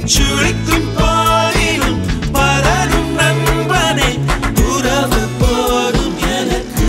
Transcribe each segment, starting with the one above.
சுழிக்கும் பாதிலும் பலரும் நண்பனே உறவு போதும் எனக்கு.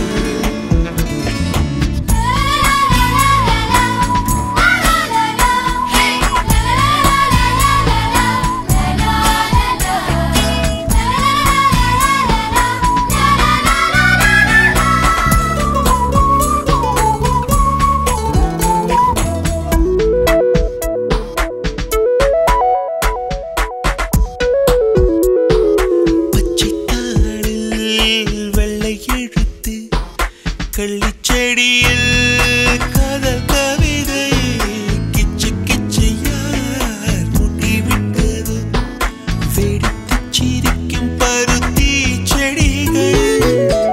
கள்ளிச்செடியில் கதல் கவிதை கிச்சு கிச்சு யார் முட்டிவிட்டது வெடித்து சிரிக்கும் பருத்தி செடிகள்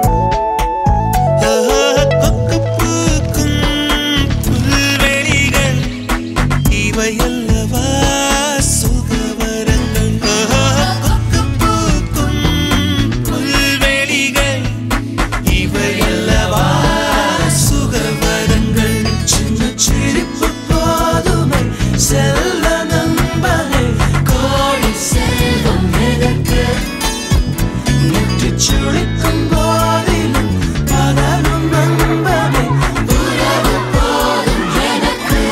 கொக்கு பூக்கும் புல்வெளிகள் இவையல்லவா சுகவரங்கள். கொக்கு பூக்கும் புல்வெளிகள் இவையல்லவா சுகவரங்கள். சின்ன சிரிப்பு போதுமை செல்ல நண்பனே கோடி செல்வம் எதற்கு. நெற்றி சுழிக்கும் போதிலும் பலரும் நண்பனே உறவு போதும் எனக்கு.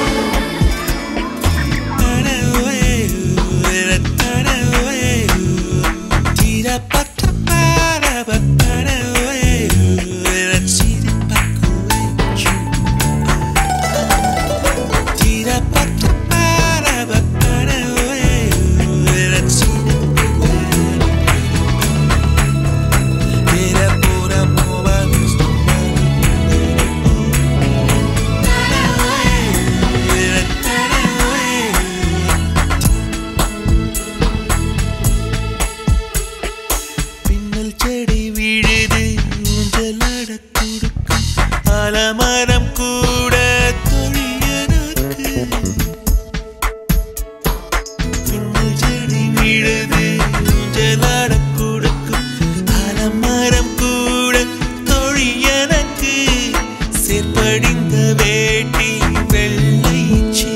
பின்னல் செடி விழுது ஊஞ்சலாட கொடுக்கும் ஆலமரம் கூட தொழியனுக்கு. பின்னல் செடி விழுது ஊஞ்சலாட கொடுக்கும் ஆலமரம் கூட தொழியனுக்கு. சேர்ப்படிந்த வேட்டி வெள்ளை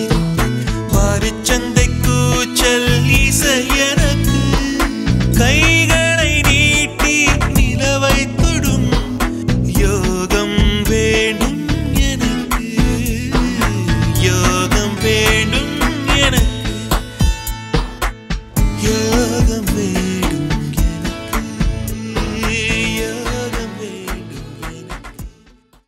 சிரிப்பு மாறுச்சந்தை கூச்சல் இசையனுக்கு. கை